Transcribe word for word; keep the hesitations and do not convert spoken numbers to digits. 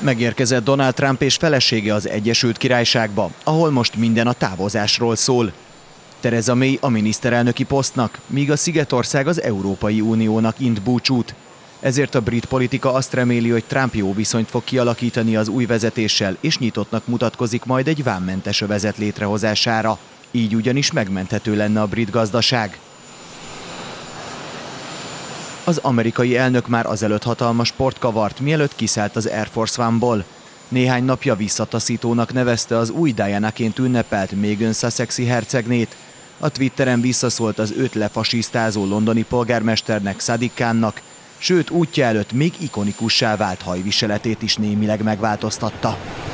Megérkezett Donald Trump és felesége az Egyesült Királyságba, ahol most minden a távozásról szól. Theresa May a miniszterelnöki posztnak, míg a Szigetország az Európai Uniónak int búcsút. Ezért a brit politika azt reméli, hogy Trump jó viszonyt fog kialakítani az új vezetéssel, és nyitottnak mutatkozik majd egy vámmentes övezet létrehozására. Így ugyanis megmenthető lenne a brit gazdaság. Az amerikai elnök már azelőtt hatalmas port kavart, mielőtt kiszállt az Air Force One-ból. Néhány napja visszataszítónak nevezte az új Diana-ként ünnepelt Meghan Sussexi hercegnét. A Twitteren visszaszólt az őt lefasisztázó londoni polgármesternek, Sadiq Khannak, sőt útja előtt még ikonikussá vált hajviseletét is némileg megváltoztatta.